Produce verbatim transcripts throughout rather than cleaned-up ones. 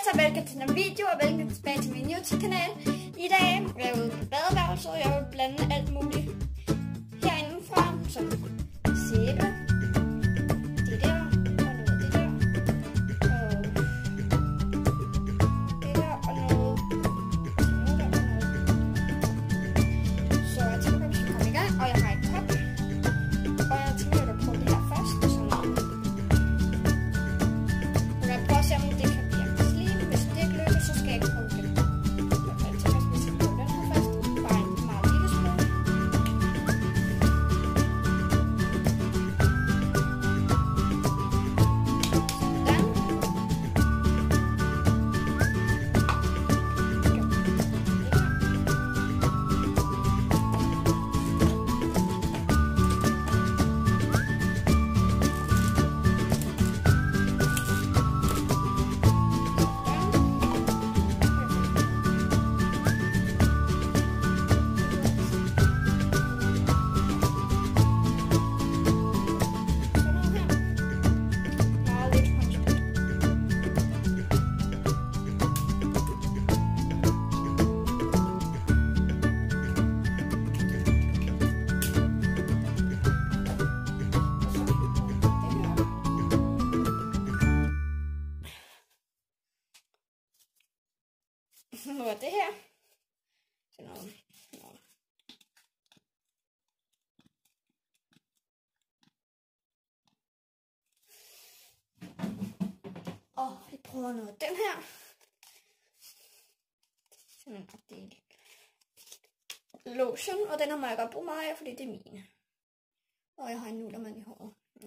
så velkommen til den video, og velkommen tilbage til min YouTube-kanal. I dag er jeg ude på badeværelset, og jeg vil blande alt muligt herindefra, som sæbe, det der, og noget det der, og det der, og noget, noget der, og noget. Så jeg tænker, vi skal komme i gang, og jeg har et kop, og jeg tænker, at prøve det her først, sådan noget. Og jeg prøver at se, om det kan blive slim. Hvis det ikke lykkes, så skal jeg ikke prøve det. Jeg tænker, at vi skal prøve den her først. Bare en meget lille smule. Nu er det her. Så noget. noget. Og vi prøver noget af den her. Sådan en lotion, og den har jeg godt brugt meget af, fordi det er mine. Og jeg har en nullermand i håret. Ja.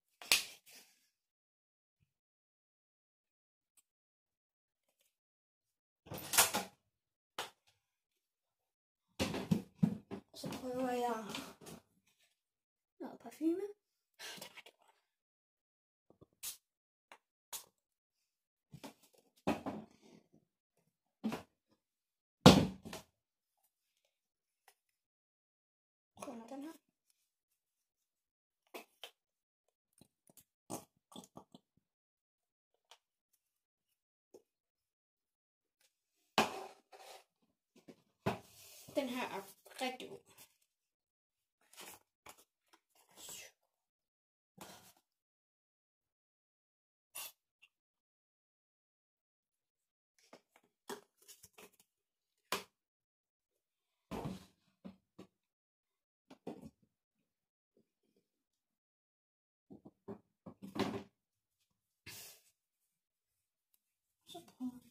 Så prøver jeg noget parfume. Den er god. Prøver den her. Den her er rigtig god. Så prøver vi.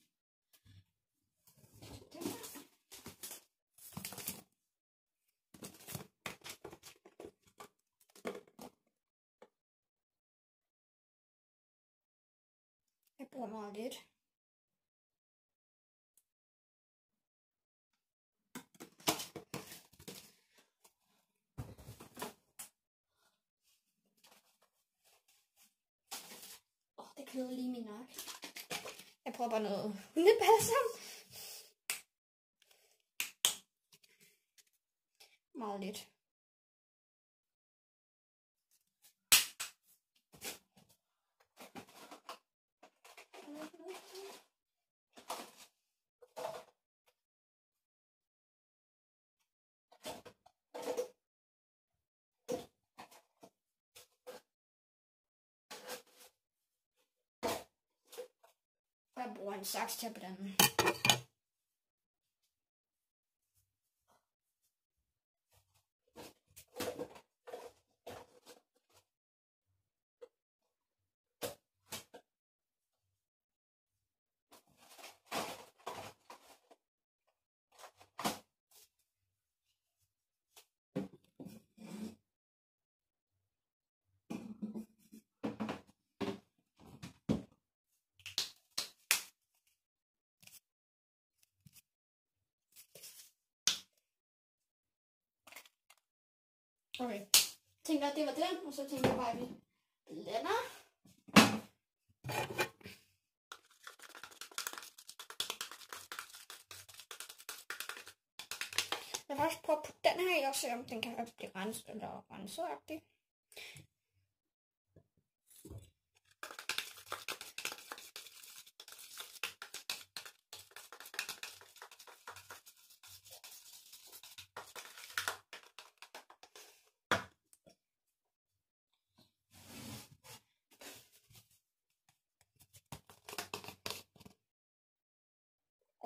Jeg bruger meget lidt. Åh, oh, det kløver lige min nakke. Jeg prøver bare noget hundebalsam. Meget lidt. Jeg bruger en saks til at blande. Okay, jeg tænker, at det var den, og så tænker jeg bare, at vi blander. Jeg vil faktisk prøve at putte den her i, og se om den kan blive renset eller renset-agtig.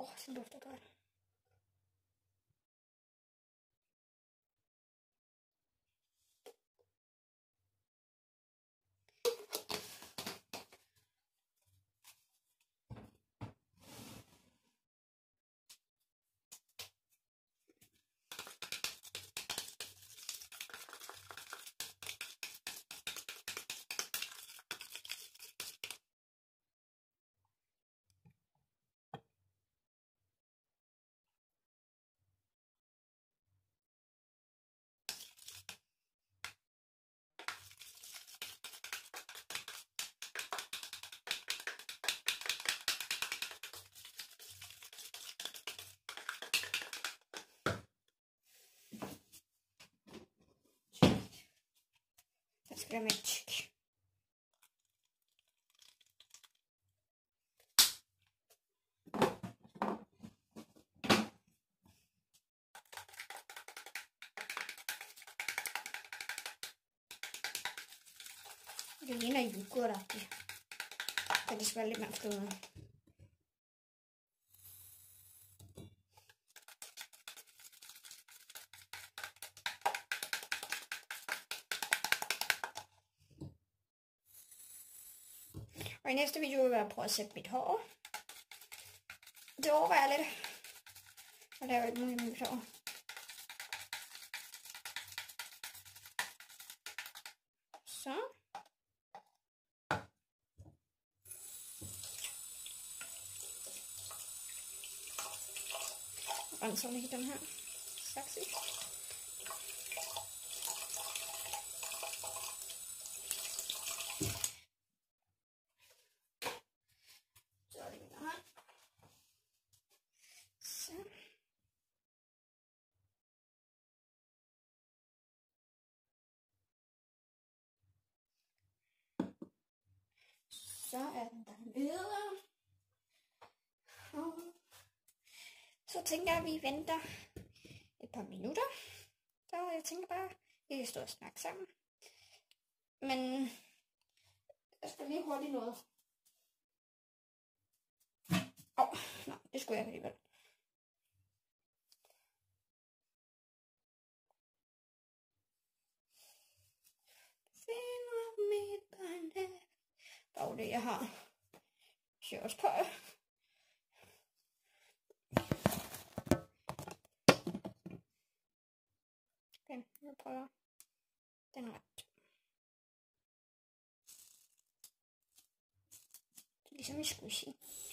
Åh, oh, det lugter godt. Jeg skal være med tyk. Det ligner yoghurt-agtigt. Så det skal være lidt mere fløde. Og i næste video vil jeg prøve at sætte mit hår. Det overvejer jeg lidt. Og lave et muligt nyt hår. Så. Renser lige den her saks i. Så er den der videre. Og så tænker jeg, at vi venter et par minutter. Så jeg tænker bare, at vi kan stå og snakke sammen. Men jeg skal lige hurtigt noget. Åh, oh, nej, det skulle jeg alligevel. Finder mit barn. Og det jeg har shorts på. Okay, jeg prøver den ret. Det er ligesom i squishy.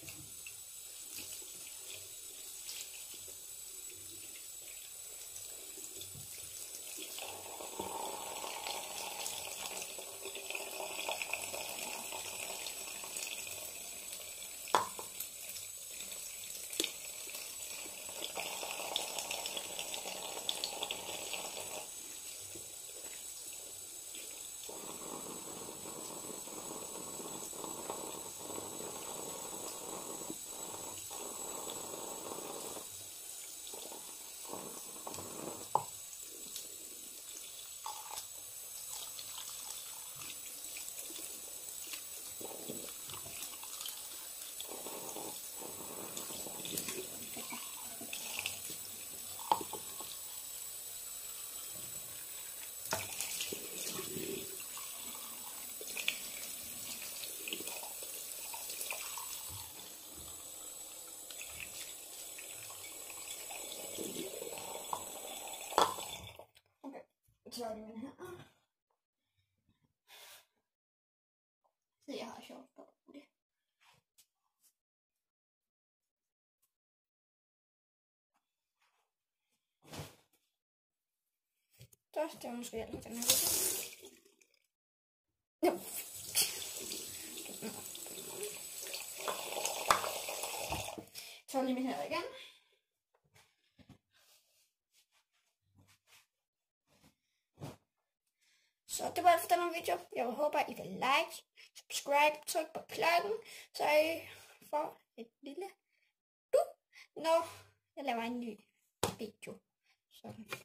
Så er det den her. Så jeg har sjovt på det. Så det var måske alt den her video. Jo. Så lige mit her igen. Så det var alt for denne video. Jeg håber, I vil like, subscribe, tryk på klokken, så I får et lille du, når jeg laver en ny video. Så.